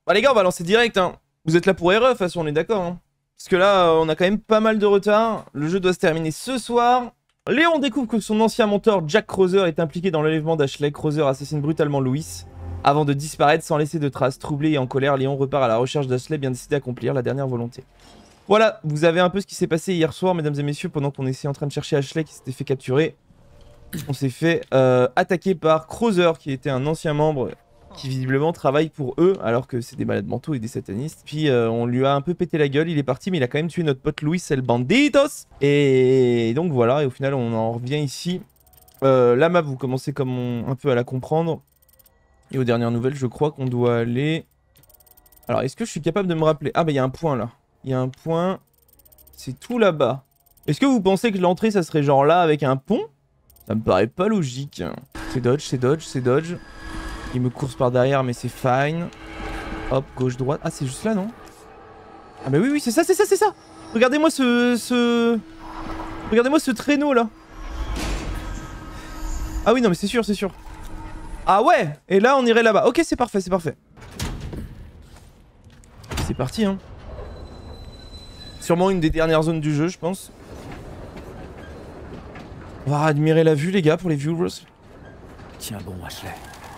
Bah les gars, on va lancer direct, hein. Vous êtes là pour RE, de toute façon, on est d'accord, hein. Parce que là, on a quand même pas mal de retard. Le jeu doit se terminer ce soir. Léon découvre que son ancien mentor, Jack Crowther, est impliqué dans l'enlèvement d'Ashley. Crowther assassine brutalement Louis avant de disparaître sans laisser de traces. Troublé et en colère, Léon repart à la recherche d'Ashley, bien décidé à accomplir la dernière volonté. Voilà, vous avez un peu ce qui s'est passé hier soir, mesdames et messieurs, pendant qu'on était en train de chercher Ashley qui s'était fait capturer. On s'est fait attaquer par Crowther, qui était un ancien membre qui visiblement travaille pour eux, alors que c'est des malades mentaux et des satanistes. Puis on lui a un peu pété la gueule, il est parti, mais il a quand même tué notre pote Louis, el banditos. Et donc voilà, et au final on en revient ici. La map, vous commencez comme un peu à la comprendre. Et aux dernières nouvelles, je crois qu'on doit aller... Alors, est-ce que je suis capable de me rappeler? Ah bah il y a un point là. Il y a un point... C'est tout là-bas. Est-ce que vous pensez que l'entrée, ça serait genre là, avec un pont? Ça me paraît pas logique. C'est dodge, c'est dodge, c'est dodge. Il me course par derrière, mais c'est fine. Hop, gauche, droite. Ah, c'est juste là, non? Ah, bah oui, oui, c'est ça, c'est ça, c'est ça. Regardez-moi Regardez-moi ce traîneau, là. Ah oui, non, mais c'est sûr, c'est sûr. Ah ouais. Et là, on irait là-bas. Ok, c'est parfait, c'est parfait. C'est parti, hein. Sûrement une des dernières zones du jeu, je pense. On va admirer la vue, les gars, pour les viewers. Tiens bon, Ashley.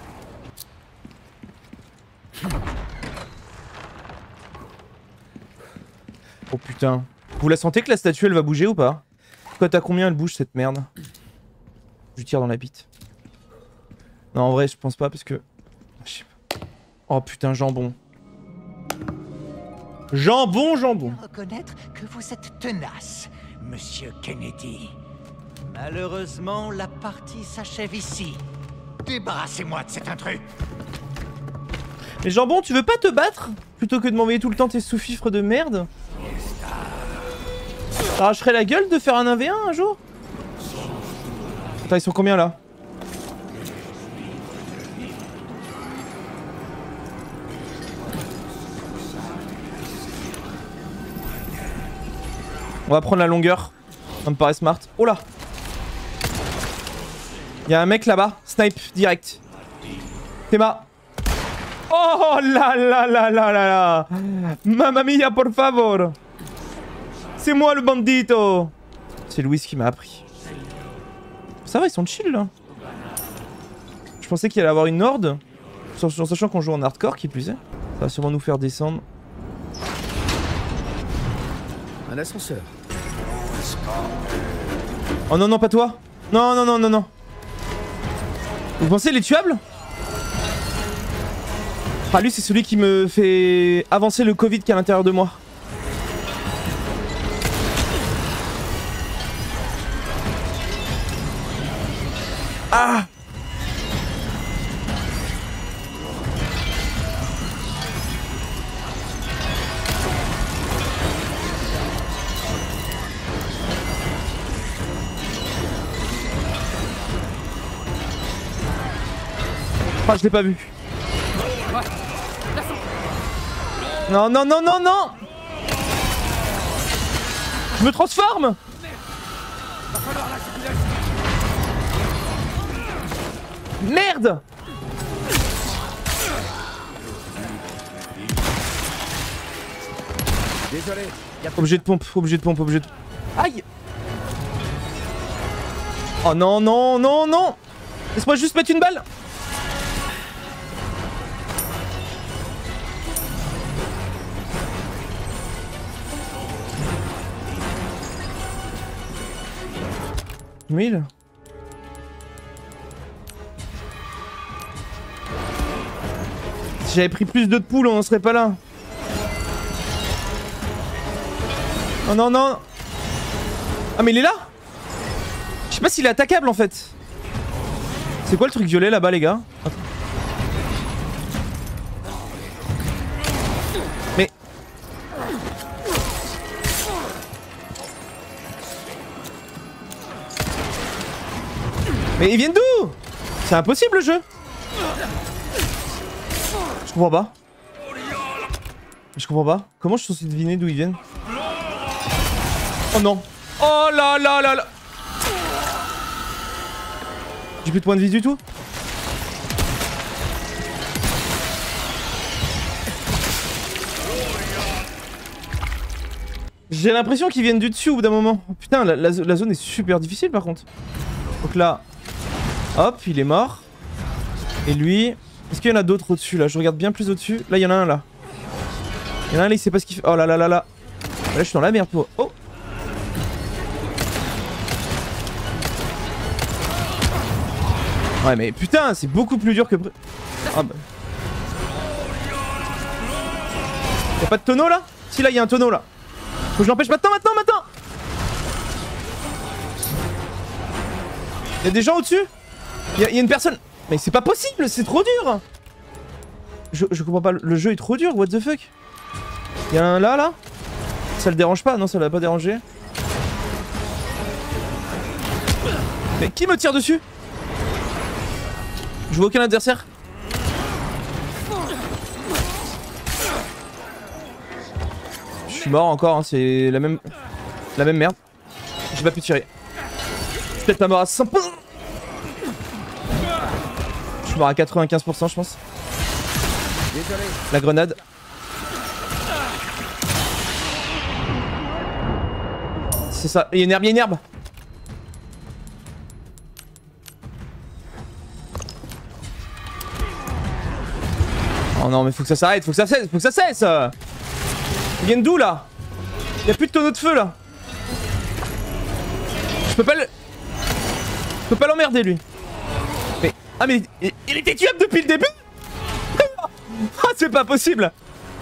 Oh putain. Vous la sentez que la statue elle va bouger ou pas? Cote à combien elle bouge cette merde? Je lui tire dans la bite. Non en vrai je pense pas parce que... Je sais pas. Oh putain jambon. Jambon, jambon. Reconnaître que vous êtes tenace, Monsieur Kennedy. Malheureusement, la partie s'achève ici. Débarrassez-moi de cet intrus. Mais jambon, tu veux pas te battre? Plutôt que de m'envoyer tout le temps tes sous-fifres de merde? T'arracherais la gueule de faire un 1v1 un jour? Attends, ils sont combien là? On va prendre la longueur. Ça me paraît smart. Oh là! Y'a un mec là-bas. Snipe, direct. Théma. Oh là là là là là là! Mamma mia, por favor! C'est moi le bandito! C'est Louis qui m'a appris. Ça va, ils sont chill là. Je pensais qu'il allait avoir une horde. En sachant qu'on joue en hardcore, qui plus est. Ça va sûrement nous faire descendre. Un ascenseur. Oh non, non, pas toi! Non, non, non, non, non! Vous pensez il est tuable? Ah lui c'est celui qui me fait avancer le Covid qui est à l'intérieur de moi. Ah! Ah je l'ai pas vu. Non, non, non, non, non! Je me transforme! Merde! Désolé. Objet de pompe, objet de pompe, objet de... Aïe! Oh non, non, non, non! Laisse-moi juste mettre une balle! Mille. Si j'avais pris plus de poules, on en serait pas là. Oh non, non. Ah mais il est là? Je sais pas s'il est attaquable en fait. C'est quoi le truc violet là-bas les gars? Attends. Mais... Mais ils viennent d'où? C'est impossible le jeu. Je comprends pas. Je comprends pas. Comment je suis censé deviner d'où ils viennent? Oh non. Oh là là là là. J'ai plus de points de vie du tout. J'ai l'impression qu'ils viennent du dessus au bout d'un moment. Oh, putain, la zone est super difficile par contre. Donc là, hop, il est mort. Et lui, est-ce qu'il y en a d'autres au-dessus là? Je regarde bien plus au-dessus. Là, il y en a un là. Il y en a un là, il sait pas ce qu'il fait. Oh là là là là. Là, je suis dans la merde pour. Oh! Ouais, mais putain, c'est beaucoup plus dur que. Ah bah. Y'a pas de tonneau là? Si, là, il y a un tonneau là. Faut que je l'empêche maintenant. Y'a des gens au-dessus? Y'a une personne. Mais c'est pas possible, c'est trop dur. Je comprends pas, le jeu est trop dur, what the fuck. Y'a un là? Ça le dérange pas? Non, ça l'a pas dérangé. Mais qui me tire dessus? Je vois aucun adversaire. Je suis mort encore, hein, c'est la même merde. J'ai pas pu tirer. Je suis peut-être pas mort à 100%. Je suis mort à 95% je pense. Désolé. La grenade. C'est ça, il y a une herbe, Oh non mais faut que ça s'arrête, faut que ça cesse. Ils viennent d'où là? Y'a plus de tonneau de feu là. Je peux pas l'emmerder lui. Mais... Ah mais il était tuable depuis le début. Ah c'est pas possible.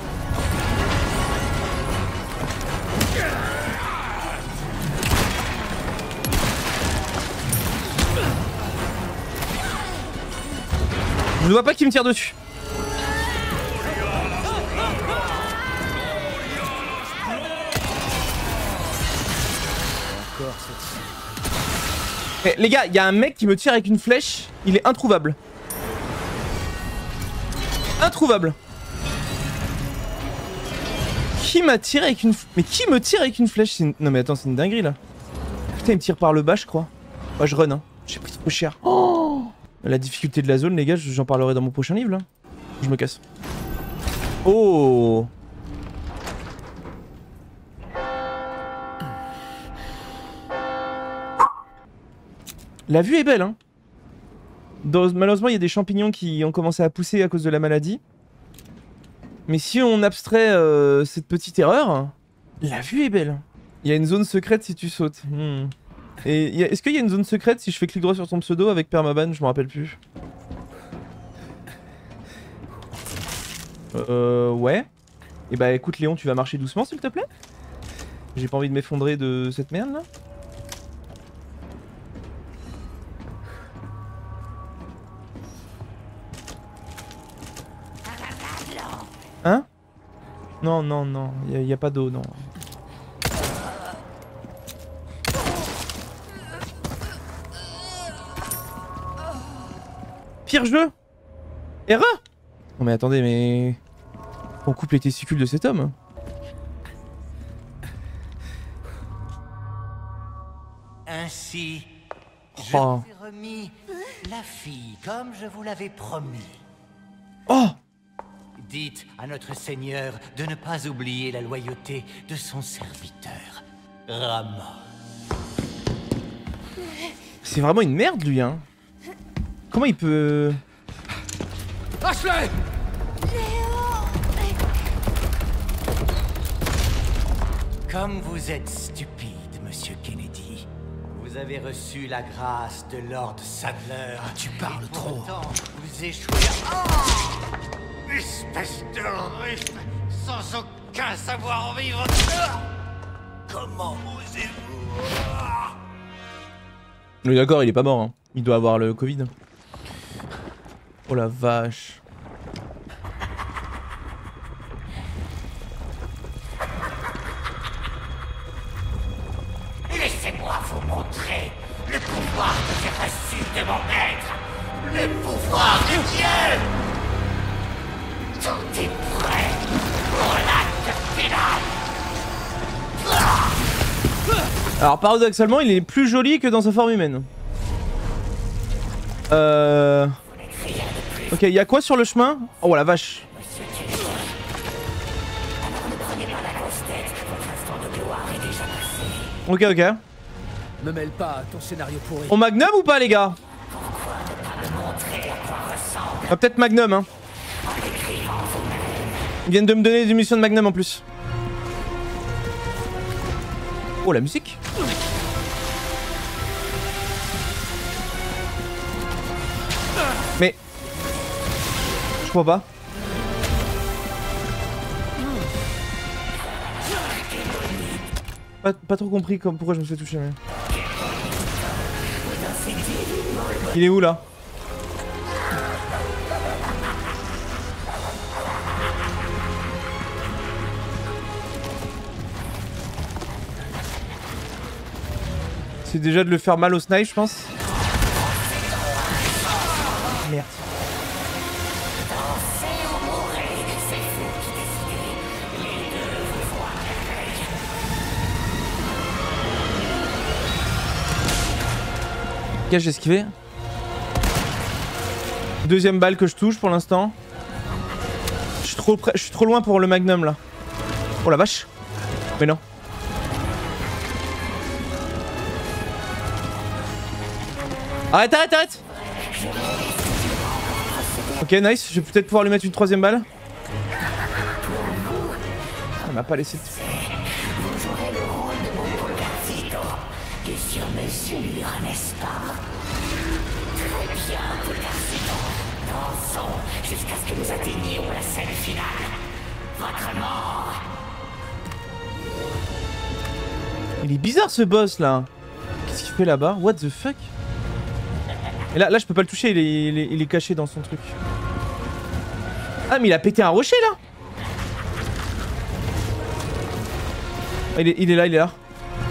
Je ne vois pas qui me tire dessus. Eh, les gars, il y a un mec qui me tire avec une flèche, il est introuvable. Introuvable. Qui m'a tiré avec une... Mais qui me tire avec une flèche? Non mais attends, c'est une dinguerie là. Putain, il me tire par le bas, je crois. Ouais, je run, hein. J'ai pris trop cher. Oh, la difficulté de la zone, les gars, j'en parlerai dans mon prochain livre là. Je me casse. Oh. La vue est belle, hein. Malheureusement, il y a des champignons qui ont commencé à pousser à cause de la maladie. Mais si on abstrait cette petite erreur, la vue est belle. Il y a une zone secrète si tu sautes. Et est-ce qu'il y a une zone secrète si je fais clic droit sur ton pseudo avec permaban? Je me rappelle plus. Ouais. Et bah écoute Léon, tu vas marcher doucement s'il te plaît. J'ai pas envie de m'effondrer de cette merde là. Hein? Non, non, non, y a pas d'eau, non. Pire jeu? Erreur? Non mais attendez, mais... On coupe les testicules de cet homme. Ainsi, je Oh. vous ai remis la fille, comme je vous l'avais promis. Oh! Dites à notre Seigneur de ne pas oublier la loyauté de son serviteur, Rama. C'est vraiment une merde lui, hein. Comment il peut... Ashley! Comme vous êtes stupide, Monsieur Kennedy, vous avez reçu la grâce de Lord Sadler. Tu parles et trop. pourtant, vous échouez à... Espèce de russe, sans aucun savoir-vivre. Comment osez-vous? Oui d'accord, il est pas mort, hein. Il doit avoir le Covid. Oh la vache. Laissez-moi vous montrer le pouvoir que j'ai reçu de mon maître. Le pouvoir de Dieu. Tout est prêt pour l'acte final. Alors paradoxalement, il est plus joli que dans sa forme humaine. Ok, il y a quoi sur le chemin? Oh la vache. Ok, ok. Me mêle pas à ton scénario pourri. On magnum ou pas, les gars? Ah, peut-être magnum, hein. Ils viennent de me donner des munitions de magnum en plus. Oh, la musique. Mais... Je crois pas. Pas trop compris comme pourquoi je me suis fait toucher, mais... Il est où, là? C'est déjà de le faire mal au snipe, je pense. Merde. Ok, j'ai esquivé. Deuxième balle que je touche pour l'instant. Je suis trop loin pour le magnum là. Oh la vache. Mais non. Arrête, arrête, arrête. Ok, nice. Je vais peut-être pouvoir lui mettre une troisième balle. Elle m'a pas laissé... Jusqu'à ce que nous atteignions la scène finale. Votre mort. Il est bizarre ce boss là. Qu'est-ce qu'il fait là-bas? What the fuck? Et là je peux pas le toucher, il est caché dans son truc. Ah mais il a pété un rocher là. Il est là, il est là.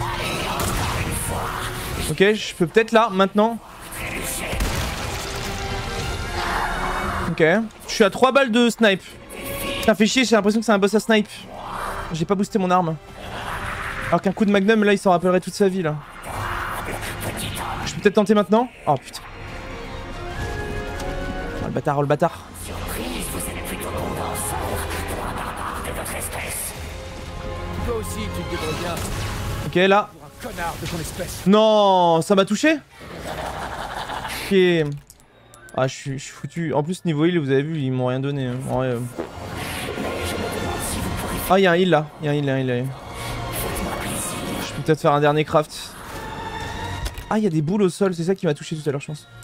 Ok, je peux peut-être là, maintenant. Ok, je suis à 3 balles de snipe. Ça fait chier, j'ai l'impression que c'est un boss à snipe. J'ai pas boosté mon arme. Alors qu'un coup de magnum, là, il s'en rappellerait toute sa vie, là. Je peux peut-être tenter maintenant? Oh putain. Oh le bâtard, oh le bâtard. Toi aussi, tu te débrouilles bien. Ok, là. Pour un connard de ton espèce. Non, ça m'a touché. Ok. Ah, je suis foutu. En plus, niveau heal, vous avez vu, ils m'ont rien donné. En vrai, Ah, il y a un heal là. Il y a un heal là. Je peux peut-être faire un dernier craft. Ah, il y a des boules au sol. C'est ça qui m'a touché tout à l'heure, je pense.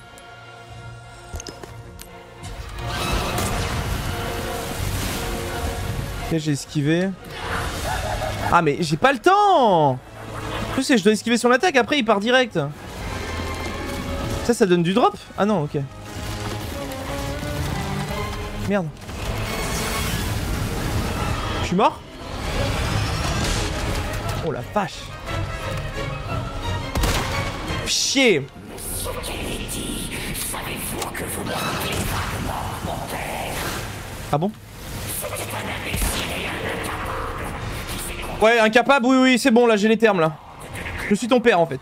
Ok, j'ai esquivé. Ah, mais j'ai pas le temps. En plus, je dois esquiver son attaque. Après, il part direct. Ça donne du drop? Ah non, ok. Merde. Je suis mort? Oh la vache. Chier. Ah bon? Ouais, incapable, oui, c'est bon, là, j'ai les termes, là. Je suis ton père, en fait.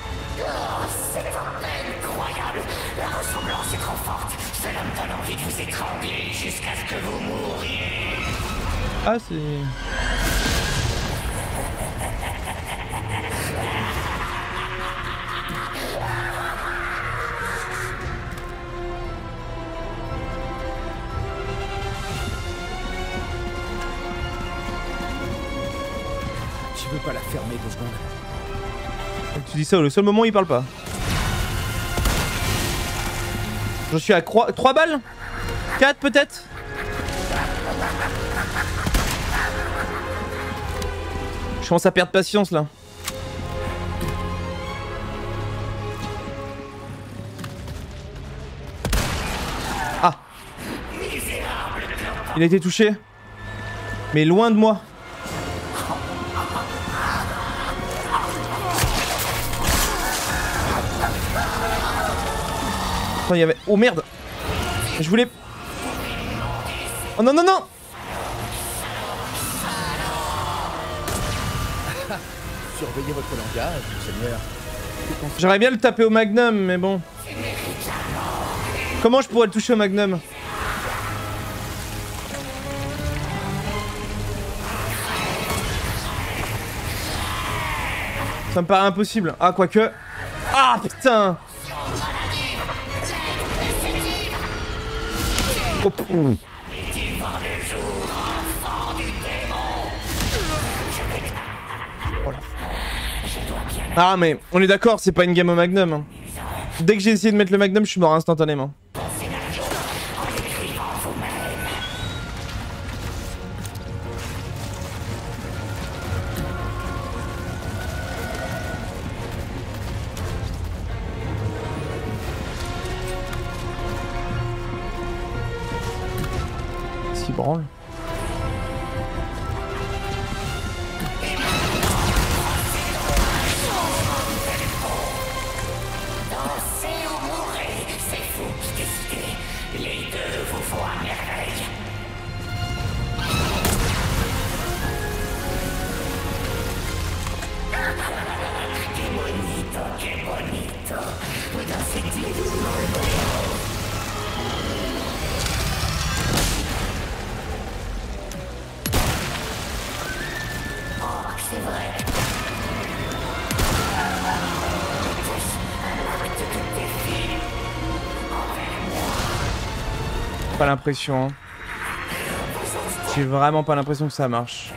Ah, c'est... Tu veux pas la fermer 2 secondes? Tu dis ça, le seul moment où il parle pas. Je suis à 3 balles? 4 peut-être? Je commence à perdre patience là. Ah. Il a été touché. Mais loin de moi. Attends, il y avait... Oh merde. Je voulais... Oh non, non, non. Surveillez votre langage, Seigneur. J'aurais bien le taper au magnum, mais bon. Comment je pourrais le toucher au magnum? Ça me paraît impossible. Ah, quoique. Ah, putain. Oh, ah, mais on est d'accord, c'est pas une game au magnum. Hein. Dès que j'ai essayé de mettre le magnum, je suis mort instantanément. S'il branle. Pas l'impression. Hein. J'ai vraiment pas l'impression que ça marche.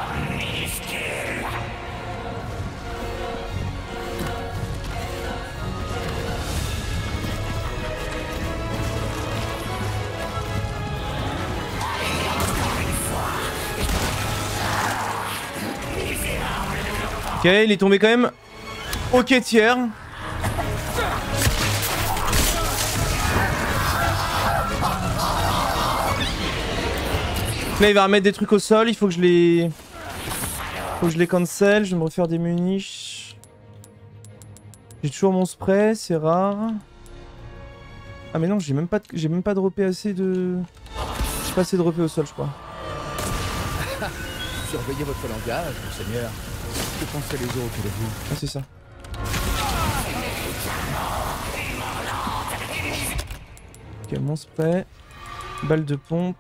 Ok, il est tombé quand même. Ok, tiers. Là il va remettre des trucs au sol, il faut que je les... cancel, je vais me refaire des munis. J'ai toujours mon spray, c'est rare. Ah mais non, j'ai même pas droppé assez de... J'ai pas assez droppé au sol je crois. Surveillez votre langage, monseigneur. Que pensent les autres de vous? Ah c'est ça. Ok, mon spray. Balle de pompe.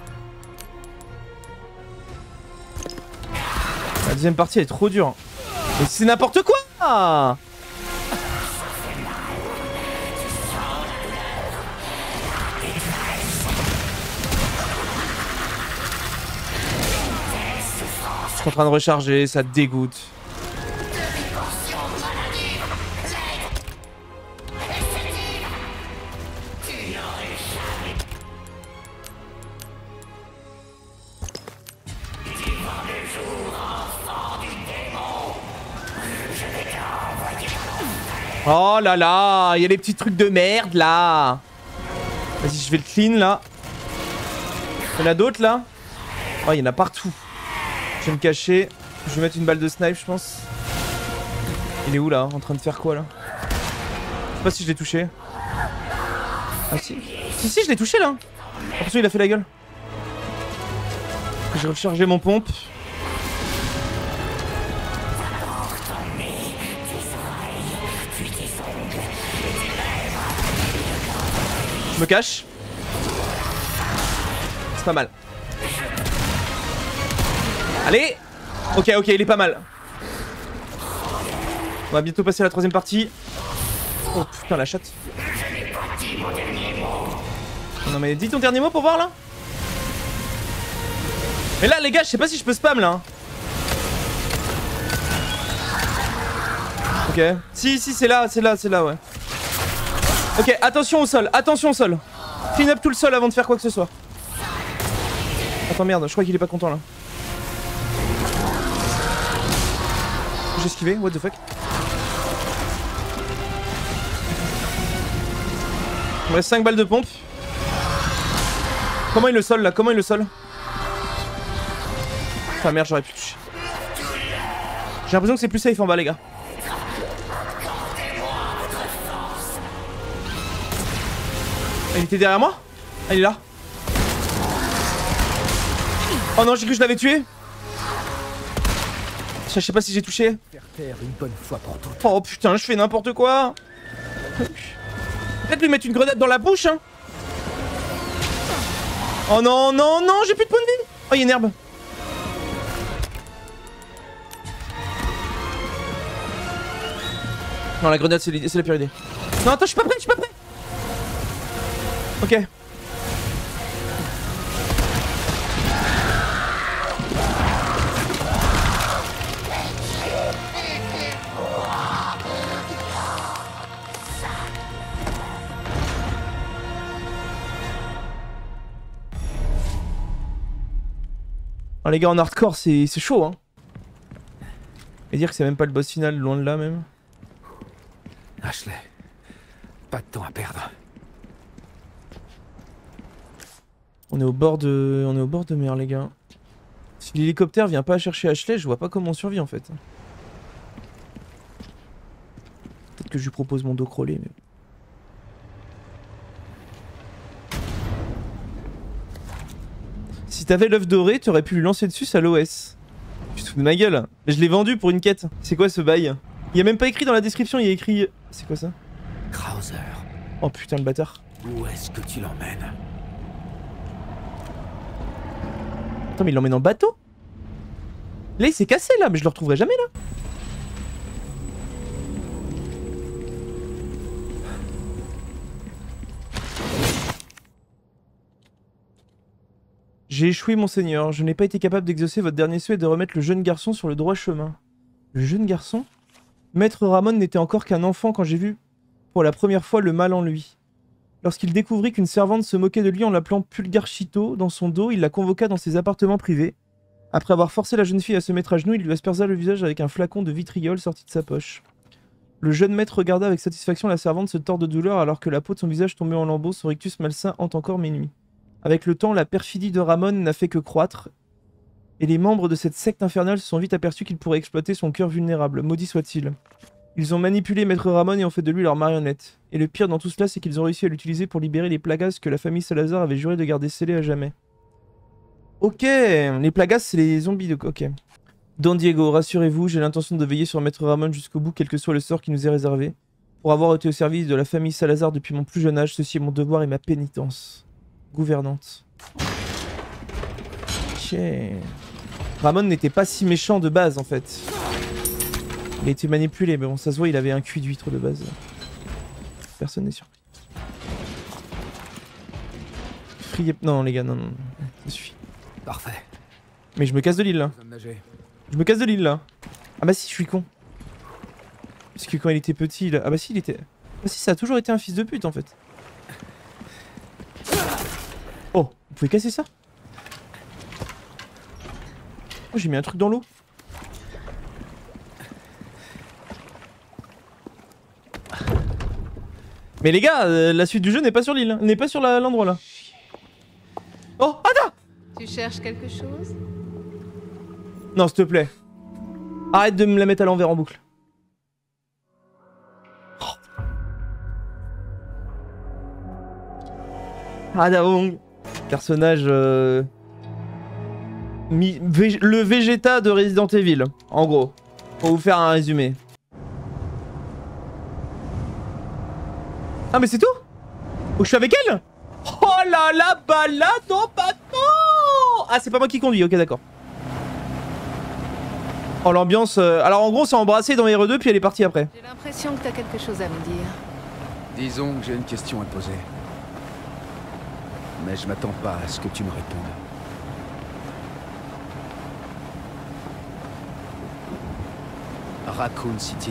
La deuxième partie elle est trop dure. Mais c'est n'importe quoi. Je suis en train de recharger, ça dégoûte. Oh là là, il y a des petits trucs de merde là. Vas-y, je vais le clean là. Il y en a d'autres là. Oh, il y en a partout. Je vais me cacher. Je vais mettre une balle de snipe, je pense. Il est où là? En train de faire quoi là? Je sais pas si je l'ai touché. Ah si. Si, je l'ai touché là. Attention, il a fait la gueule. J'ai rechargé mon pompe. Je me cache. C'est pas mal. Allez. Ok, il est pas mal. On va bientôt passer à la troisième partie. Oh putain, la chatte. Non mais dis ton dernier mot pour voir là. Mais là les gars, je sais pas si je peux spam là. Ok. Si, c'est là, ouais. Ok, attention au sol, Clean up tout le sol avant de faire quoi que ce soit. Attends, merde, je crois qu'il est pas content là. J'ai esquivé, what the fuck. Il me reste 5 balles de pompe. Comment il le sol là? Enfin merde, j'aurais pu toucher. J'ai l'impression que c'est plus safe en bas les gars. Il était derrière moi? Ah, il est là. Oh non, j'ai cru que je l'avais tué. Je sais pas si j'ai touché. Faire taire une bonne fois pour toutes. Oh putain, je fais n'importe quoi. Peut-être lui mettre une grenade dans la bouche hein. Oh non, j'ai plus de points de vie. Oh, il y a une herbe. Non, la grenade, c'est la pire idée. Non, attends, je suis pas prêt, Ok. Oh, les gars, en hardcore, c'est chaud, hein. Et dire que c'est même pas le boss final, loin de là, même. Ashley, pas de temps à perdre. On est au bord de mer, les gars. Si l'hélicoptère vient pas chercher Ashley, je vois pas comment on survit en fait. Peut-être que je lui propose mon dos crawlé, mais... Si t'avais l'œuf doré, t'aurais pu lui lancer dessus, ça l'OS. Tu te fous de ma gueule. Mais je l'ai vendu pour une quête. C'est quoi ce bail? Il y a même pas écrit dans la description, il y a écrit... C'est quoi ça? Krauser. Oh putain le bâtard. Où est-ce que tu l'emmènes? Attends mais il l'emmène en bateau? Là il s'est cassé là, mais je le retrouverai jamais là. J'ai échoué mon seigneur, je n'ai pas été capable d'exaucer votre dernier souhait de remettre le jeune garçon sur le droit chemin. Le jeune garçon? Maître Ramon n'était encore qu'un enfant quand j'ai vu pour la première fois le mal en lui. Lorsqu'il découvrit qu'une servante se moquait de lui en l'appelant Pulgarchito dans son dos, il la convoqua dans ses appartements privés. Après avoir forcé la jeune fille à se mettre à genoux, il lui aspersa le visage avec un flacon de vitriol sorti de sa poche. Le jeune maître regarda avec satisfaction la servante se tordre de douleur alors que la peau de son visage tombait en lambeaux, son rictus malsain hante encore mes nuits. Avec le temps, la perfidie de Ramon n'a fait que croître, et les membres de cette secte infernale se sont vite aperçus qu'ils pourraient exploiter son cœur vulnérable, maudit soit-il. Ils ont manipulé Maître Ramon et ont fait de lui leur marionnette. Et le pire dans tout cela, c'est qu'ils ont réussi à l'utiliser pour libérer les plagas que la famille Salazar avait juré de garder scellés à jamais. Ok, les plagas c'est les zombies de... Ok. Don Diego, rassurez-vous, j'ai l'intention de veiller sur Maître Ramon jusqu'au bout, quel que soit le sort qui nous est réservé. Pour avoir été au service de la famille Salazar depuis mon plus jeune âge, ceci est mon devoir et ma pénitence. Gouvernante. Ok. Ramon n'était pas si méchant de base en fait. Il a été manipulé, mais bon, ça se voit, il avait un cuit d'huître de base. Personne n'est surpris. Frier... Non, les gars, non, non. Ça suffit. Parfait. Mais je me casse de l'île, là. Je me casse de l'île, là. Ah bah si, je suis con. Parce que quand il était petit, il... Ah bah si, il était... Ah si, ça a toujours été un fils de pute, en fait. Oh, vous pouvez casser ça? Oh, j'ai mis un truc dans l'eau. Mais les gars, la suite du jeu n'est pas sur l'île, hein. N'est pas sur l'endroit là. Oh, attends! Tu cherches quelque chose? Non, s'il te plaît. Arrête de me la mettre à l'envers en boucle. Oh. Ada Wong. Personnage... le Vegeta de Resident Evil, en gros. Pour vous faire un résumé. Ah mais c'est tout? Oh, je suis avec elle? Oh là là, balade en bateau! Ah c'est pas moi qui conduis, ok d'accord. Oh l'ambiance... Alors en gros c'est embrassé dans R2 puis elle est partie après. J'ai l'impression que t'as quelque chose à me dire. Disons que j'ai une question à te poser. Mais je m'attends pas à ce que tu me répondes. Raccoon City.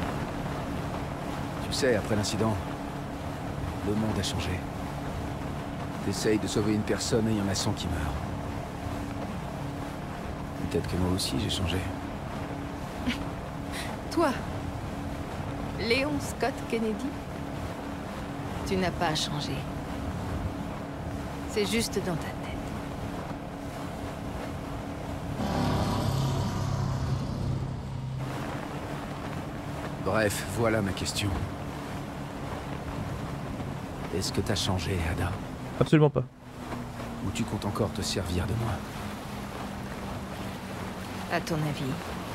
Tu sais, après l'incident, le monde a changé. T'essayes de sauver une personne et il y en a 100 qui meurent. Peut-être que moi aussi j'ai changé. Toi, Léon Scott Kennedy, tu n'as pas changé. C'est juste dans ta tête. Bref, voilà ma question. Est-ce que t'as changé, Ada? Absolument pas. Ou tu comptes encore te servir de moi? À ton avis?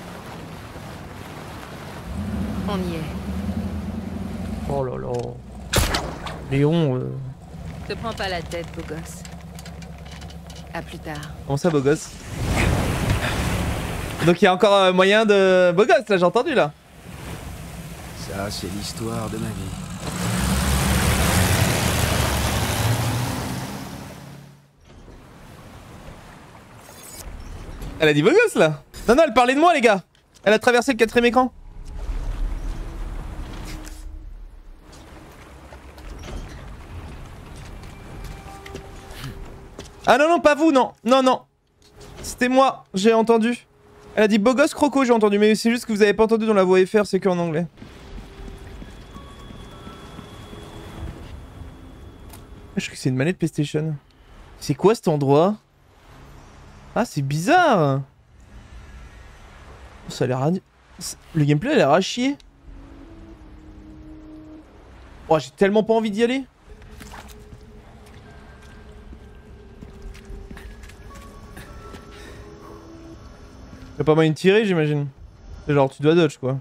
On y est. Oh là là. Léon... Te prends pas la tête, beau gosse. À plus tard. Comment ça, beau gosse? Donc il y a encore moyen de... Beau gosse, là, j'ai entendu, là. Ça, c'est l'histoire de ma vie. Elle a dit beau gosse là. Non, non, elle parlait de moi les gars. Elle a traversé le 4ème écran. Ah non, non, pas vous, non. Non, non. C'était moi, j'ai entendu. Elle a dit beau gosse croco, j'ai entendu. Mais c'est juste que vous avez pas entendu dans la voix FR, c'est qu'en anglais. Je crois que c'est une manette PlayStation. C'est quoi cet endroit? Ah, c'est bizarre. Ça a l'air... Le gameplay a l'air à chier. Oh, j'ai tellement pas envie d'y aller. Y'a pas moyen de tirer, j'imagine. C'est genre, tu dois dodge, quoi.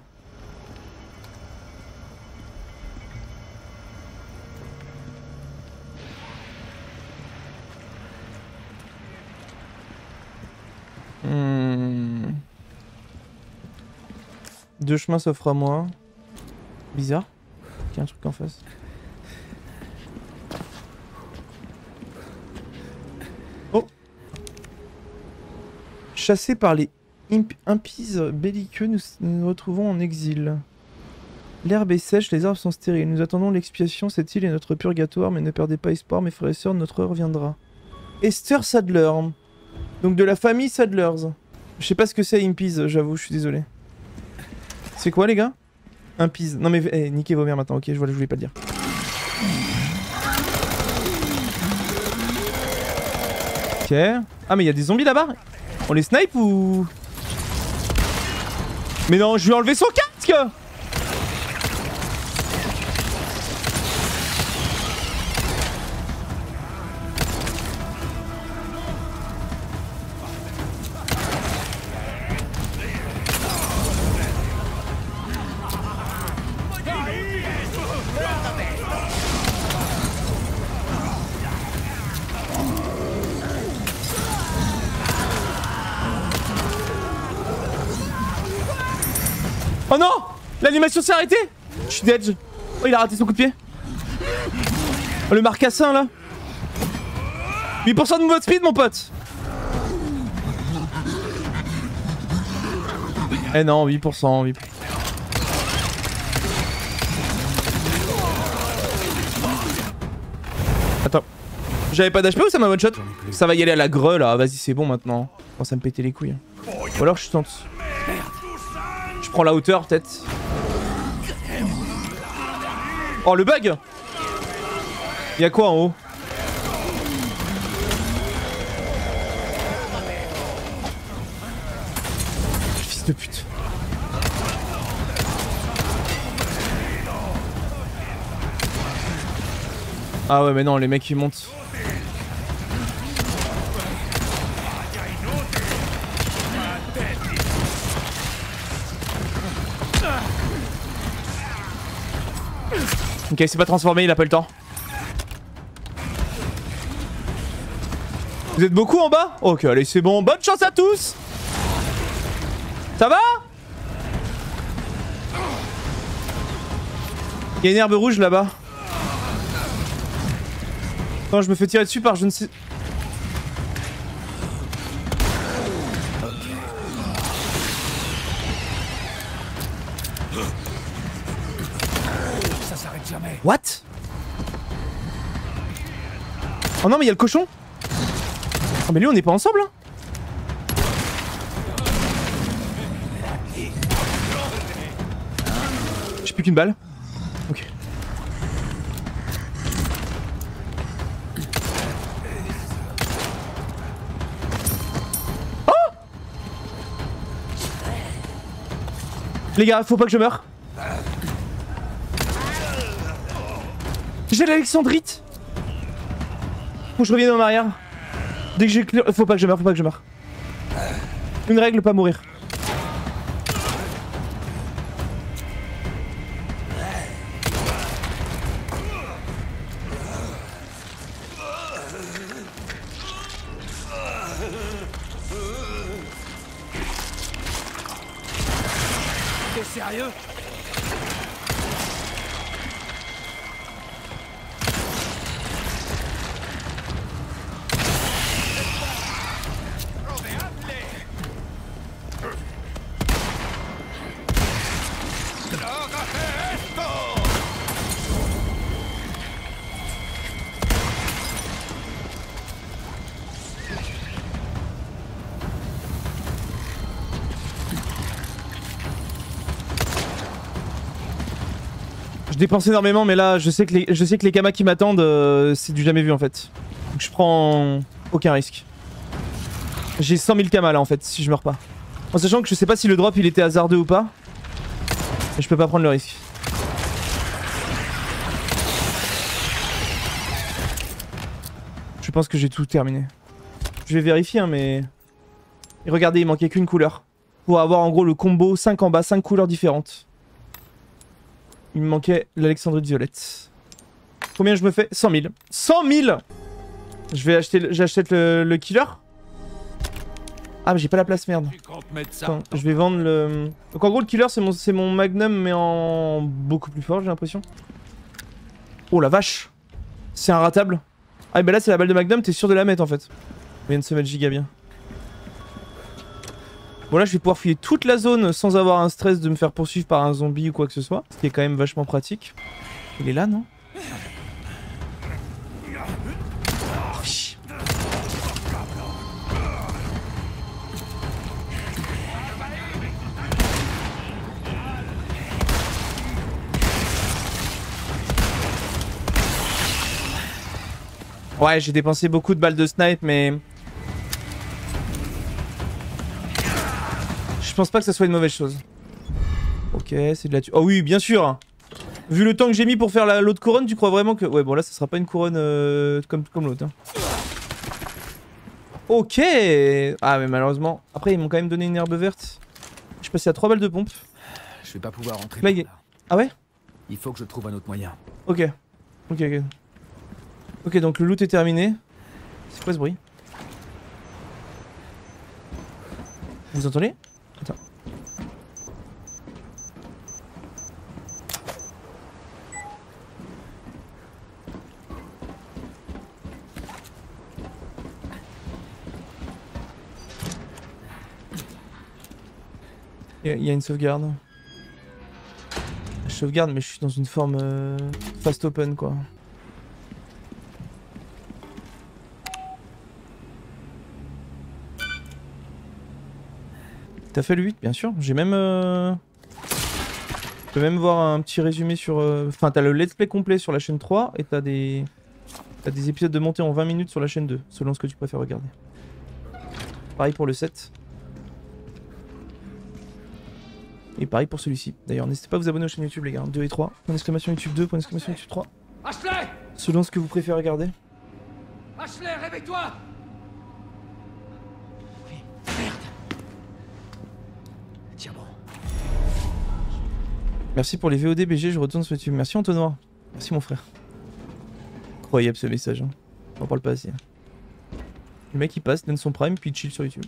Deux chemins s'offrent à moi. Bizarre. Il y a un truc en face. Oh. Chassés par les impies belliqueux, nous nous retrouvons en exil. L'herbe est sèche, les arbres sont stériles. Nous attendons l'expiation, cette île est notre purgatoire, mais ne perdez pas espoir, mes frères et sœurs, notre heure viendra. Esther Sadler. Donc de la famille Sadlers. Je sais pas ce que c'est impies, j'avoue, je suis désolé. C'est quoi les gars? Impies. Non mais niquez vos mères maintenant, ok, je voulais pas le dire. Ok. Ah mais il y a des zombies là-bas? On les snipe ou... Mais non, je lui ai enlevé son casque! Oh non! L'animation s'est arrêtée! Je suis dead. Oh, il a raté son coup de pied. Oh, le marcassin là. 8% de mode speed, mon pote. Eh non, 8%, 8%. Attends. J'avais pas d'HP ou ça m'a one shot? Ça va y aller à la greu là. Vas-y, c'est bon maintenant. Oh, ça me pétait les couilles. Ou alors je tente. Je prends la hauteur peut-être. Oh le bug. Y'a quoi en haut? Fils de pute. Ah ouais mais non les mecs ils montent. Ok, il s'est pas transformé, il a pas le temps. Vous êtes beaucoup en bas? Ok, allez, c'est bon. Bonne chance à tous! Ça va? Il y a une herbe rouge là-bas. Non, je me fais tirer dessus par je ne sais... What? Oh non mais il y a le cochon. Oh mais lui on n'est pas ensemble hein. J'ai plus qu'une balle. Ok. Oh! Les gars, faut pas que je meure. J'ai l'Alexandrite. Faut que je revienne en arrière. Dès que j'ai clear... Faut pas que je meure, faut pas que je meure. Une règle, pas mourir. T'es sérieux? dépense énormément, mais là, je sais que les kamas qui m'attendent, c'est du jamais vu en fait. Donc je prends aucun risque. J'ai 100 000 kamas là en fait, si je meurs pas. En sachant que je sais pas si le drop il était hasardeux ou pas. Et je peux pas prendre le risque. Je pense que j'ai tout terminé. Je vais vérifier hein, mais... Et regardez, il manquait qu'une couleur. Pour avoir en gros le combo 5 en bas, 5 couleurs différentes. Il me manquait l'Alexandrite violette. Combien je me fais? 100 000. 100 000! J'achète le killer. Ah mais j'ai pas la place, merde. Attends, je vais vendre le... Donc en gros le killer c'est mon magnum mais en beaucoup plus fort j'ai l'impression. Oh la vache! C'est un ratable. Ah mais là c'est la balle de magnum, t'es sûr de la mettre en fait. On vient de se mettre giga bien. Bon là je vais pouvoir fouiller toute la zone sans avoir un stress de me faire poursuivre par un zombie ou quoi que ce soit. Ce qui est quand même vachement pratique. Il est là non? Ouais, j'ai dépensé beaucoup de balles de snipe, mais... Je pense pas que ça soit une mauvaise chose. Ok, c'est de la... Oh oui, bien sûr. Vu le temps que j'ai mis pour faire l'autre couronne, tu crois vraiment que... Ouais, bon là, ça sera pas une couronne comme l'autre. Hein. Ok. Ah, mais malheureusement... Après, ils m'ont quand même donné une herbe verte. Je suis passé à 3 balles de pompe. Je vais pas pouvoir rentrer là, par là. Ah ouais? Il faut que je trouve un autre moyen. Ok. Ok. Ok, donc le loot est terminé. C'est quoi ce bruit? Vous entendez? Attends. Il y a une sauvegarde. Je sauvegarde mais je suis dans une forme fast open quoi. T'as fait le 8 bien sûr, j'ai même... Je peux même voir un petit résumé sur... Enfin t'as le let's play complet sur la chaîne 3 et t'as des épisodes de montée en 20 minutes sur la chaîne 2, selon ce que tu préfères regarder. Pareil pour le 7. Et pareil pour celui-ci. D'ailleurs n'hésitez pas à vous abonner aux chaînes YouTube les gars, 2 et 3. Point d'exclamation YouTube 2, point d'exclamation YouTube 3. Ashley! Selon ce que vous préférez regarder. Ashley, réveille-toi! Tiens bon. Merci pour les VOD BG, je retourne sur YouTube. Merci Antonoir. Merci mon frère. Incroyable ce message. Hein. On en parle pas assez. Le mec il passe, donne son prime, puis il chill sur YouTube.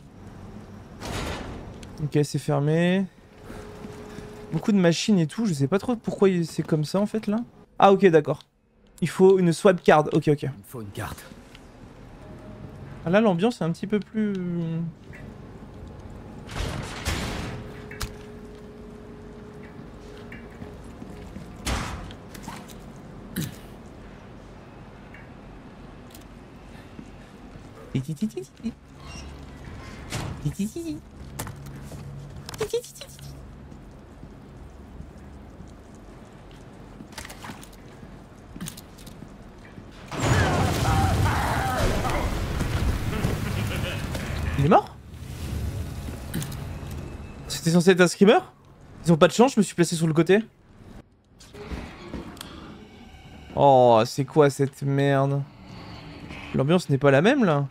Ok, c'est fermé. Beaucoup de machines et tout, je sais pas trop pourquoi c'est comme ça en fait là. Ah ok d'accord. Il faut une swap card, ok. Il me faut une carte. Ah là l'ambiance est un petit peu plus... Il est mort? C'était censé être un screamer? Ils ont pas de chance, je me suis placé sur le côté. Oh, c'est quoi cette merde? L'ambiance n'est pas la même là.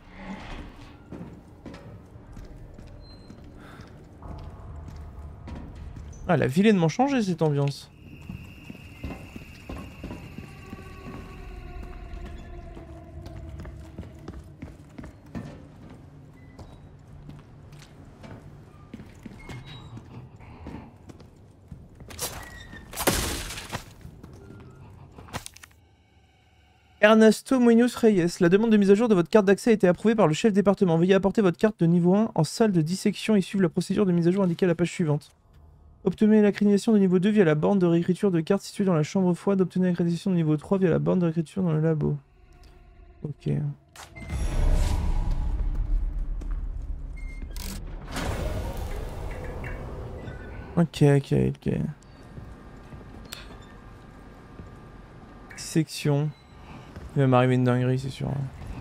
Ah, elle a vilainement changé cette ambiance. Ernesto Muñoz Reyes, la demande de mise à jour de votre carte d'accès a été approuvée par le chef département. Veuillez apporter votre carte de niveau 1 en salle de dissection et suivre la procédure de mise à jour indiquée à la page suivante. Obtenez l'accréditation de niveau 2 via la borne de réécriture de carte située dans la chambre froide. Obtenez l'accréditation de niveau 3 via la borne de réécriture dans le labo. Ok. Ok. Dissection. Il va m'arriver une dinguerie, c'est sûr.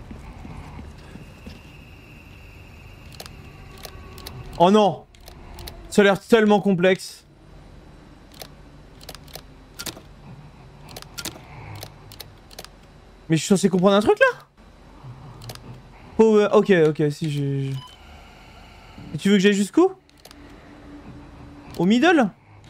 Oh non! Ça a l'air tellement complexe. Mais je suis censé comprendre un truc là? Oh ok, si j'ai... Et tu veux que j'aille jusqu'où? Au middle?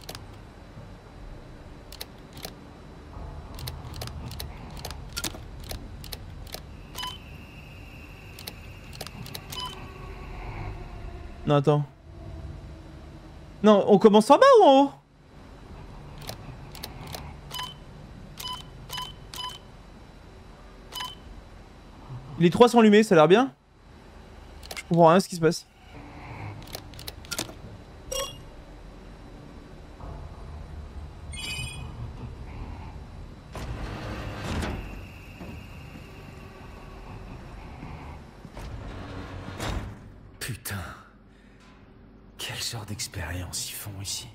Non, attends. Non, on commence en bas ou en haut? Les trois sont allumés, ça a l'air bien. Je comprends rien à ce qui se passe. Putain. Quel genre d'expérience ils font ici?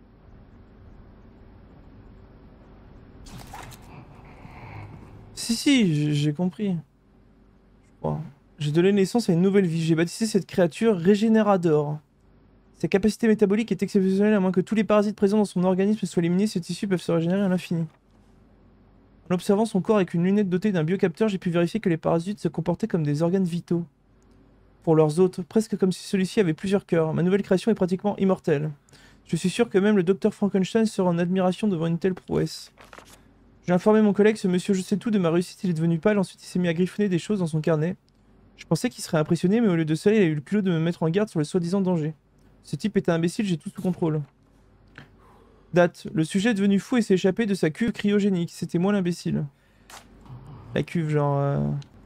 Si, j'ai compris. J'ai donné naissance à une nouvelle vie. J'ai baptisé cette créature Régénérador. Sa capacité métabolique est exceptionnelle, à moins que tous les parasites présents dans son organisme soient éliminés, ses tissus peuvent se régénérer à l'infini. En observant son corps avec une lunette dotée d'un biocapteur, j'ai pu vérifier que les parasites se comportaient comme des organes vitaux pour leurs hôtes, presque comme si celui-ci avait plusieurs cœurs. Ma nouvelle création est pratiquement immortelle. Je suis sûr que même le docteur Frankenstein sera en admiration devant une telle prouesse. J'ai informé mon collègue, ce monsieur je sais tout, de ma réussite. Il est devenu pâle, ensuite il s'est mis à griffonner des choses dans son carnet. Je pensais qu'il serait impressionné, mais au lieu de cela, il a eu le culot de me mettre en garde sur le soi-disant danger. Ce type était imbécile, j'ai tout sous contrôle. Date. Le sujet est devenu fou et s'est échappé de sa cuve cryogénique. C'était moi l'imbécile. La cuve, genre...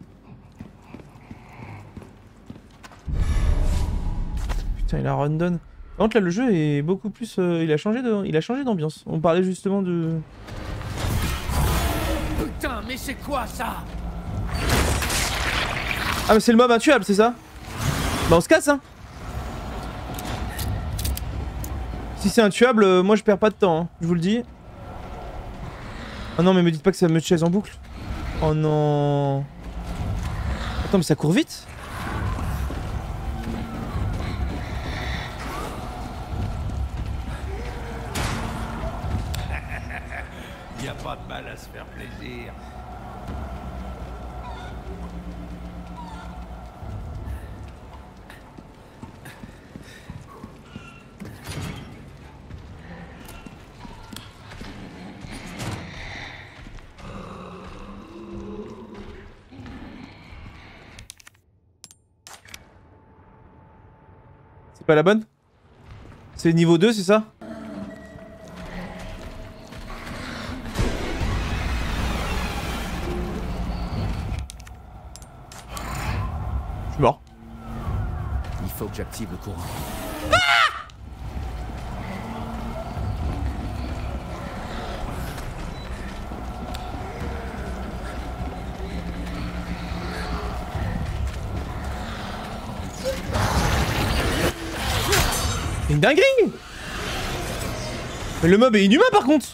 Putain, il a run-down. Par contre, là, le jeu est beaucoup plus... il a changé d'ambiance. On parlait justement de... Putain, mais c'est quoi ça? Ah mais c'est le mob intuable, c'est ça? Bah on se casse hein. Si c'est intuable, moi je perds pas de temps, hein, je vous le dis. Oh non mais me dites pas que ça me chaise en boucle. Oh non. Attends mais ça court vite. Y a pas de mal à se faire plaisir. C'est pas la bonne? C'est niveau 2, c'est ça? Je suis mort. Il faut que j'active le courant. Une dinguerie! Mais le mob est inhumain par contre!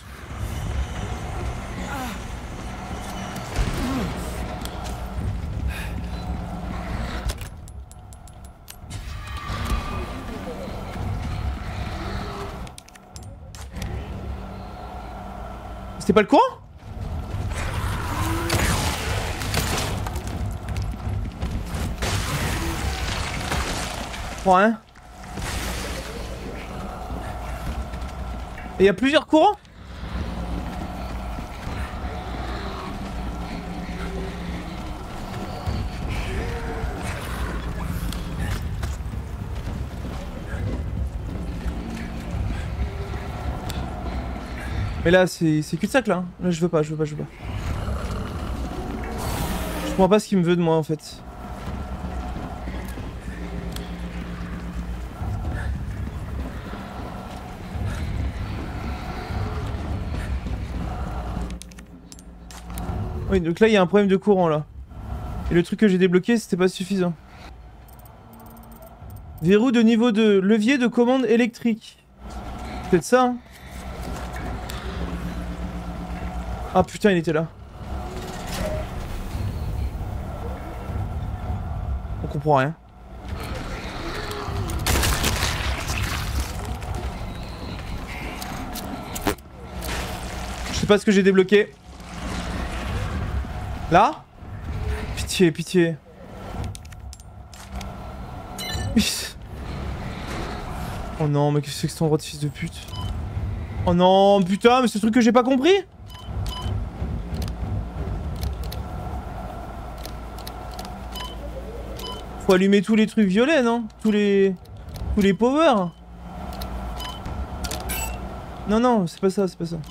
C'était pas le courant? Ouais. Et il y a plusieurs courants? Mais là c'est cul-de-sac là. Là je veux pas. Je comprends pas ce qu'il me veut de moi en fait. Oui, donc là il y a un problème de courant là. Et le truc que j'ai débloqué c'était pas suffisant. Verrou de niveau 2, levier de commande électrique. Peut-être ça hein. Ah putain il était là. comprend rien. Je sais pas ce que j'ai débloqué. Là? Pitié, pitié. Oh non, mais qu'est-ce que c'est que cet endroit de fils de pute? Oh non, putain, mais c'est ce truc que j'ai pas compris? Faut allumer tous les trucs violets, non? Tous les powers. Non, non, c'est pas ça, c'est pas ça.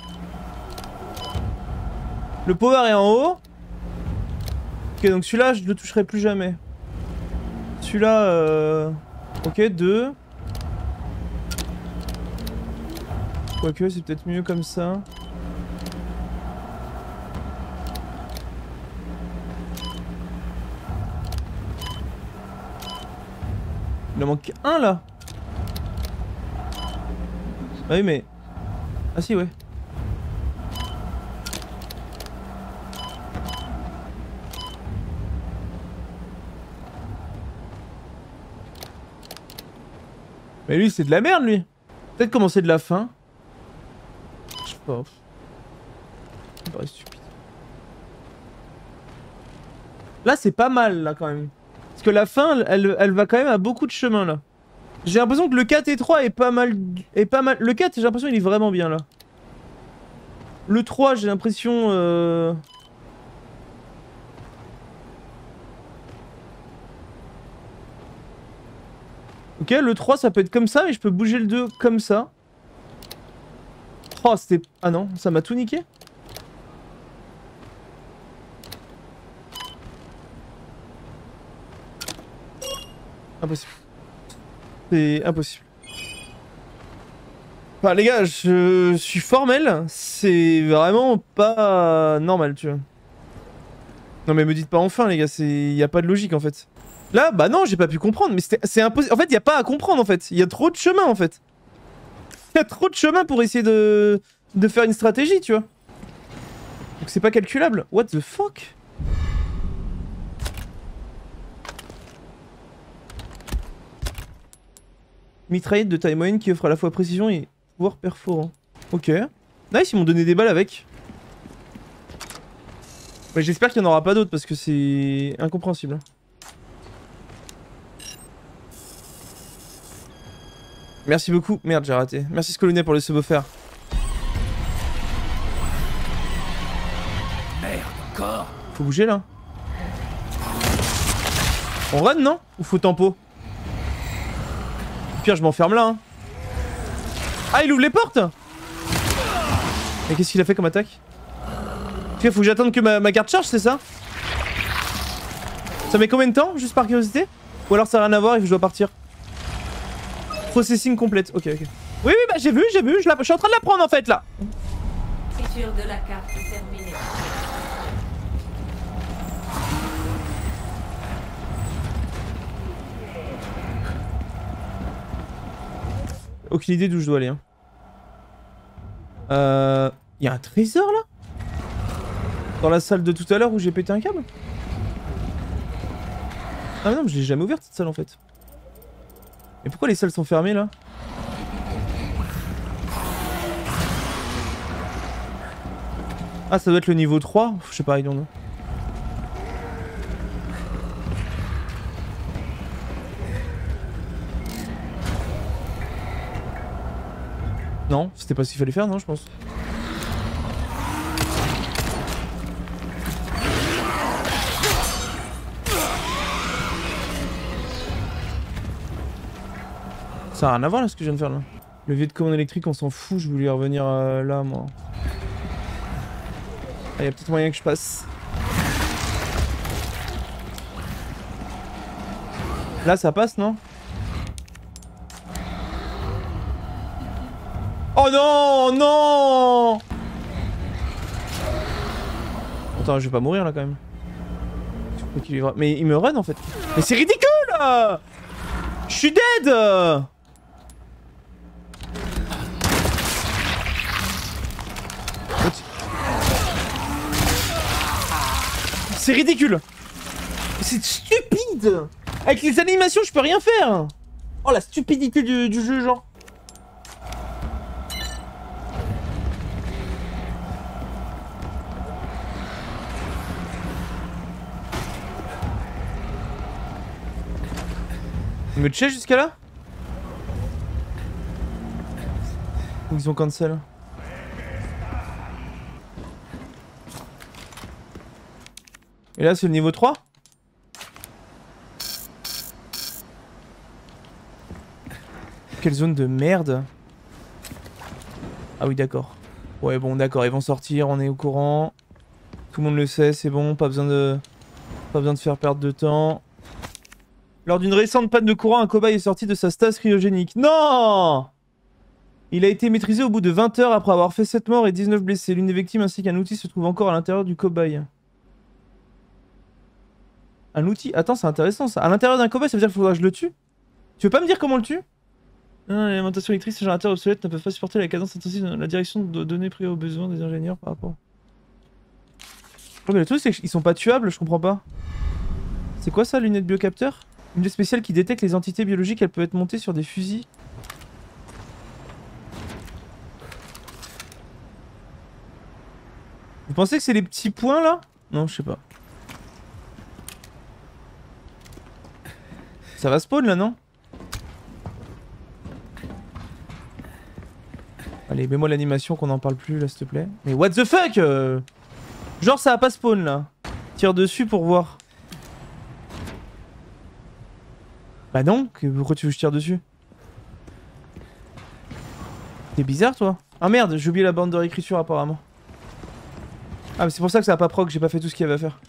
Le power est en haut. Ok, donc celui-là, je le toucherai plus jamais. Celui-là, ok, 2. Quoique, c'est peut-être mieux comme ça. Il en manque un là. Ah oui, mais... Ah si, ouais. Mais lui, c'est de la merde, lui. Peut-être commencer de la fin. Je sais pas. Ça paraît stupide. Là, c'est pas mal, là, quand même. Parce que la fin, elle va quand même à beaucoup de chemin, là. J'ai l'impression que le 4 et 3 est pas mal... Le 4, j'ai l'impression qu'il est vraiment bien, là. Le 3, j'ai l'impression... Ok, le 3 ça peut être comme ça et je peux bouger le 2 comme ça. Oh, c'était... Ah non, ça m'a tout niqué. Impossible. C'est impossible. Enfin les gars, je suis formel, c'est vraiment pas normal, tu vois. Non mais me dites pas enfin les gars, y a pas de logique en fait. Là, bah non, j'ai pas pu comprendre, mais c'est impossible. En fait, y a pas à comprendre en fait. Y a trop de chemin en fait. Y a trop de chemin pour essayer de faire une stratégie, tu vois. Donc c'est pas calculable. What the fuck? Mitraillette de taille moyenne qui offre à la fois précision et pouvoir perforant. Ok. Nice, ils m'ont donné des balles avec. Mais j'espère qu'il n'y en aura pas d'autres parce que c'est incompréhensible. Merci beaucoup. Merde, j'ai raté. Merci Scolunet pour le sub offert. Merde, encore. Faut bouger là. On run non? Ou faut tempo? Au pire, je m'enferme là. Hein. Ah, il ouvre les portes. Mais qu'est-ce qu'il a fait comme attaque? Faut que j'attende que ma carte charge, c'est ça? Ça met combien de temps? Juste par curiosité? Ou alors ça n'a rien à voir et que je dois partir? Processing complète, ok, ok. Oui, oui, bah j'ai vu, je suis en train de la prendre en fait là. Écriture de la carte terminée. Aucune idée d'où je dois aller. Hein. Y a un trésor là? Dans la salle de tout à l'heure où j'ai pété un câble? Ah mais non, mais je l'ai jamais ouverte cette salle en fait. Mais pourquoi les salles sont fermées là? Ah ça doit être le niveau 3? Je sais pas, non. Non, c'était pas ce qu'il fallait faire, non je pense. Ça a rien à voir là ce que je viens de faire là. Le levier de commande électrique on s'en fout, je voulais y revenir là moi. Ah y'a peut-être moyen que je passe. Là ça passe non? Oh non non. Attends je vais pas mourir là quand même. Mais il me run en fait. Mais c'est ridicule. Je suis dead. C'est ridicule. C'est stupide. Avec les animations, je peux rien faire. Oh la stupidité du jeu, genre. Il me check jusqu'à là? Ou ils ont cancel? Et là c'est le niveau 3? Quelle zone de merde. Ah oui d'accord. Ouais bon d'accord, ils vont sortir, on est au courant. Tout le monde le sait, c'est bon, pas besoin de faire perdre de temps. Lors d'une récente panne de courant, un cobaye est sorti de sa stase cryogénique. Non! Il a été maîtrisé au bout de 20 heures après avoir fait 7 morts et 19 blessés. L'une des victimes ainsi qu'un outil se trouve encore à l'intérieur du cobaye. Un outil? Attends, c'est intéressant ça. À l'intérieur d'un cobaye, ça veut dire qu'il faudra que je le tue? Tu veux pas me dire comment on le tue? L'alimentation électrique, ces générateurs obsolètes ne peuvent pas supporter la cadence intensive de la direction de données prise aux besoins des ingénieurs par rapport. Oh, mais le truc, c'est qu'ils sont pas tuables, je comprends pas. C'est quoi ça, lunette biocapteur? Une unité spéciale qui détecte les entités biologiques, elle peut être montée sur des fusils. Vous pensez que c'est les petits points là? Non, je sais pas. Ça va spawn là, non? Allez, mets-moi l'animation qu'on en parle plus là, s'il te plaît. Mais what the fuck Genre ça va pas spawn là. Tire dessus pour voir. Bah non, pourquoi tu veux que je tire dessus? T'es bizarre toi. Ah merde, j'ai oublié la bande de réécriture apparemment. Ah mais c'est pour ça que ça a pas proc, j'ai pas fait tout ce qu'il y avait à faire.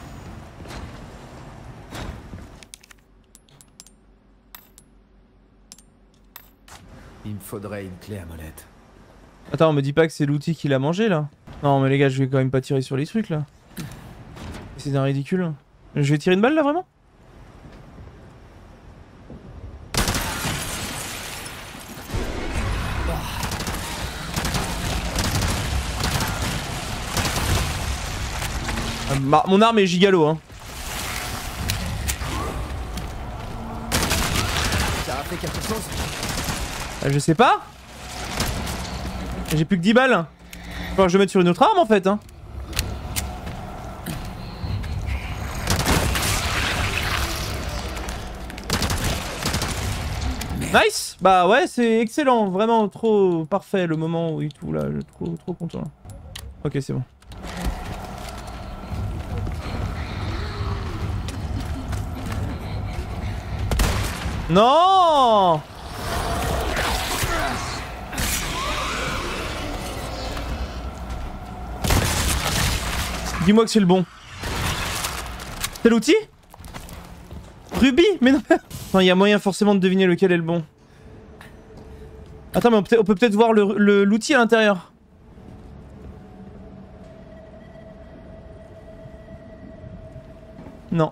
Il me faudrait une clé à molette. Attends, on me dit pas que c'est l'outil qui l'a mangé là? Non mais les gars, je vais quand même pas tirer sur les trucs là. C'est un ridicule. Je vais tirer une balle là vraiment? Mon arme est gigalo hein. Ça a fait quelque chose? Je sais pas. J'ai plus que 10 balles. Faut que je le mette sur une autre arme en fait hein. Nice. Bah ouais c'est excellent. Vraiment trop parfait le moment où il tout là. Trop content là. Ok c'est bon. Non! Dis-moi que c'est le bon. C'est l'outil? Ruby? Mais non. Non, il y a moyen forcément de deviner lequel est le bon. Attends, mais on peut peut-être voir l'outil à l'intérieur. Non.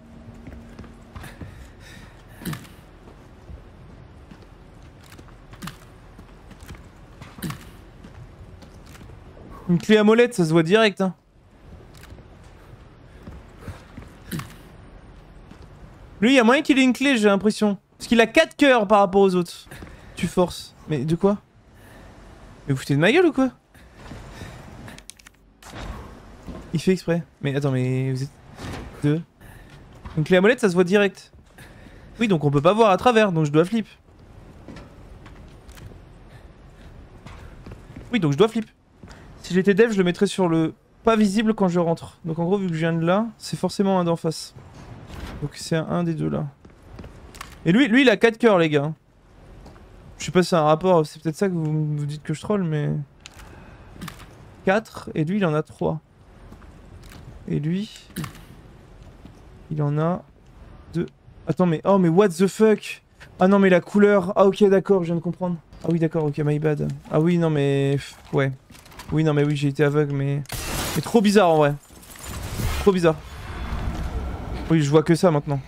Une clé à molette, ça se voit direct. Hein. Lui, il y a moyen qu'il ait une clé, j'ai l'impression. Parce qu'il a 4 cœurs par rapport aux autres. Tu forces. Mais de quoi? Mais vous foutez de ma gueule ou quoi? Il fait exprès. Mais attends, mais vous êtes... deux. Une clé à molette, ça se voit direct. Oui, donc on peut pas voir à travers, donc je dois flip. Oui, donc je dois flip. Si j'étais dev, je le mettrais sur le pas visible quand je rentre. Donc en gros, vu que je viens de là, c'est forcément un d'en face. Donc c'est un des deux là. Et lui il a 4 cœurs les gars. Je sais pas si c'est un rapport, c'est peut-être ça que vous dites que je troll, mais... 4, et lui il en a 3. Et lui... il en a 2. Attends mais... oh mais what the fuck? Ah non mais la couleur... ah ok d'accord, je viens de comprendre. Ah oui d'accord, ok, my bad. Ah oui non mais... ouais. Oui non mais oui, j'ai été aveugle mais... mais trop bizarre en vrai. Trop bizarre. Oui, je vois que ça maintenant.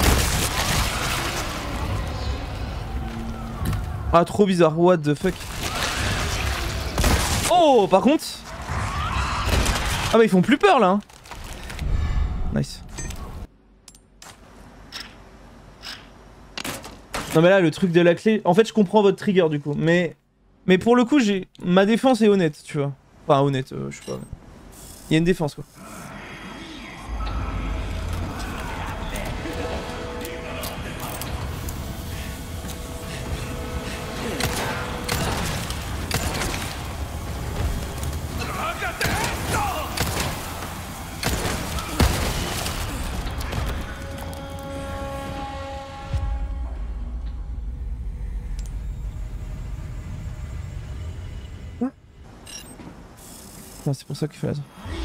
Ah, trop bizarre. What the fuck. Oh, par contre. Ah bah ils font plus peur là. Hein. Nice. Non mais là, le truc de la clé... En fait, je comprends votre trigger du coup, mais pour le coup, ma défense est honnête, tu vois. Enfin, honnête, je sais pas. Il y a une défense, quoi. C'est pour ça qu'il fait ça.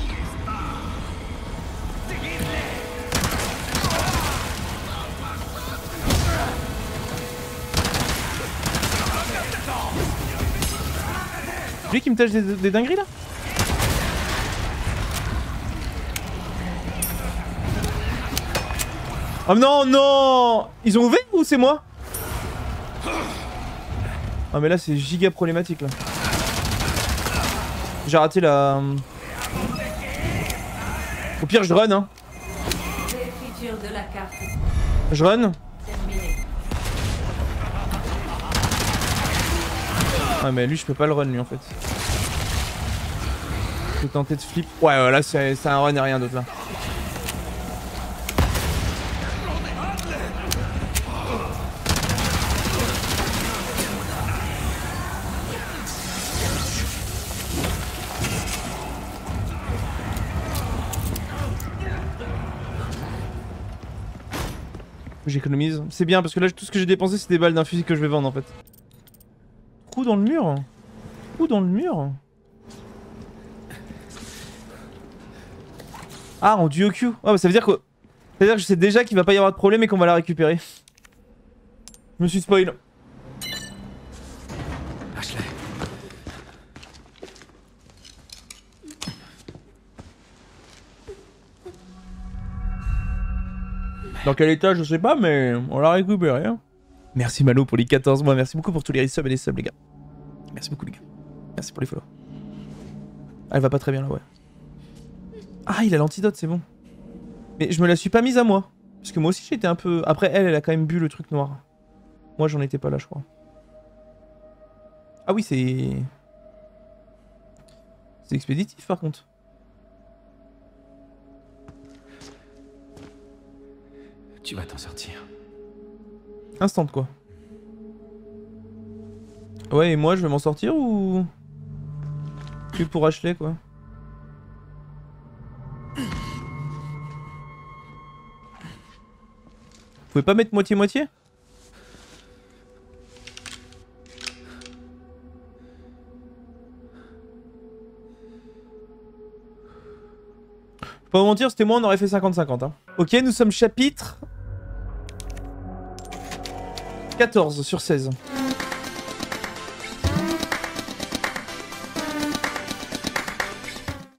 Lui qui me tâche des dingueries là? Oh non, non! Ils ont ouvert ou c'est moi? Ah mais là c'est giga problématique là. J'ai raté la... Au pire je run hein. Je run. Ah mais lui je peux pas le run lui en fait. Je vais tenter de flip. Ouais là c'est un run et rien d'autre là. J'économise. C'est bien parce que là tout ce que j'ai dépensé c'est des balles d'un fusil que je vais vendre en fait. Trou dans le mur. Trou dans le mur. Ah en duo Q. Ah bah ça veut dire que... C'est-à-dire que je sais déjà qu'il va pas y avoir de problème et qu'on va la récupérer. Je me suis spoil. Ashley. Dans quel état, je sais pas, mais on l'a récupéré. Hein. Merci Malo pour les 14 mois. Merci beaucoup pour tous les resubs et les subs, les gars. Merci beaucoup, les gars. Merci pour les follow. Elle va pas très bien là, ouais. Ah, il a l'antidote, c'est bon. Mais je me la suis pas mise à moi. Parce que moi aussi, j'étais un peu. Après, elle a quand même bu le truc noir. Moi, j'en étais pas là, je crois. Ah oui, c'est. C'est expéditif par contre. Tu vas t'en sortir. Instant quoi. Ouais, et moi je vais m'en sortir ou... Que pour Ashley quoi. Vous pouvez pas mettre moitié-moitié? Pas vous mentir, c'était moi, on aurait fait 50-50. Hein. Ok, nous sommes chapitre 14 sur 16.